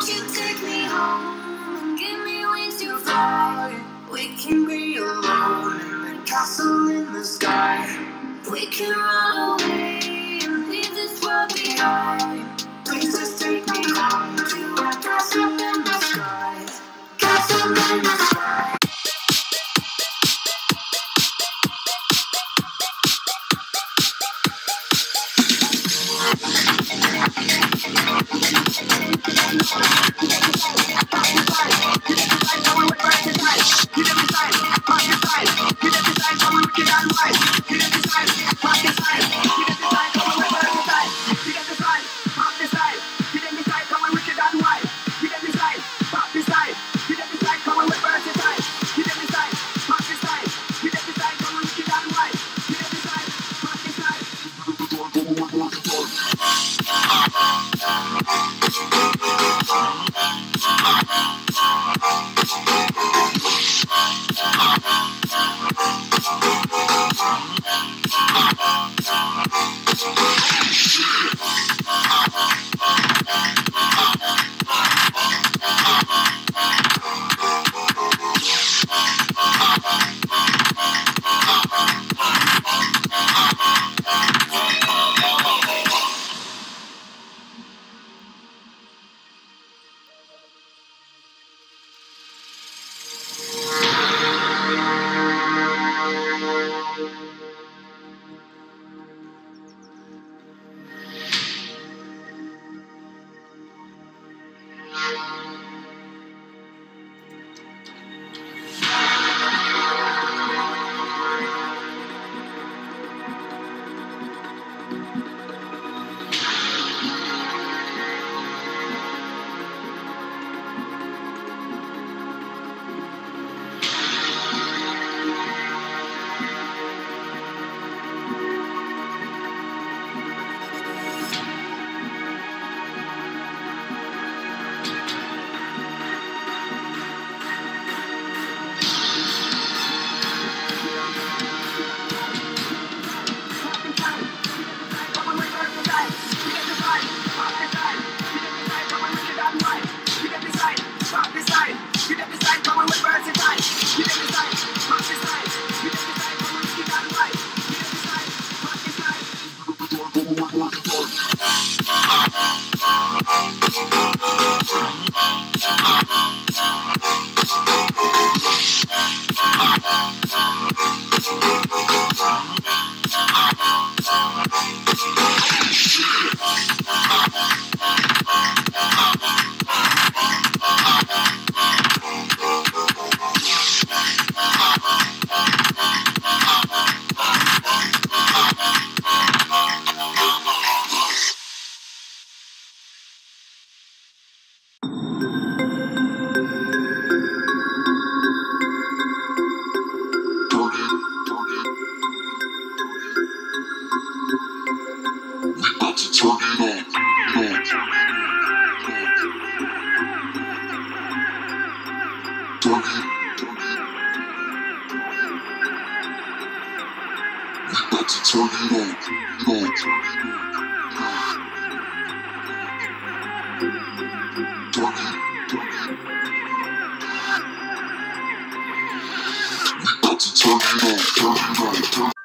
Won't you take me home and give me wings to fly? We can be alone in the castle in the sky. We can run away and leave this world behind. Please just take me home to a castle in the sky. Castle in the sky. Turn it on.